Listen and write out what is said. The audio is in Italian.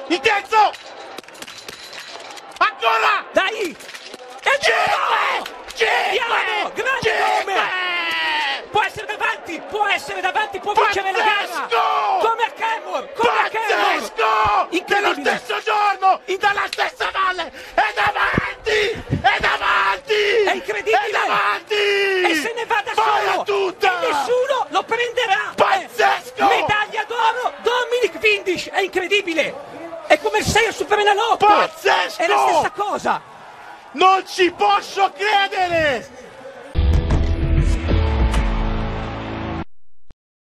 Il terzo! Ancora! Dai! E 5! Grande nome! Può essere davanti, può vincere la gara! Come a Kenmore! Pazzesco! Nello Incredibile! stesso giorno, dalla stessa valle! È davanti! È davanti! È incredibile! È davanti! E se ne va da Vai solo! a tutta! E nessuno lo prenderà! Pazzesco! Medaglia d'oro Dominic Windisch! È incredibile! È come il 6 al Superenalotto! Pazzesco! È la stessa cosa! Non ci posso credere!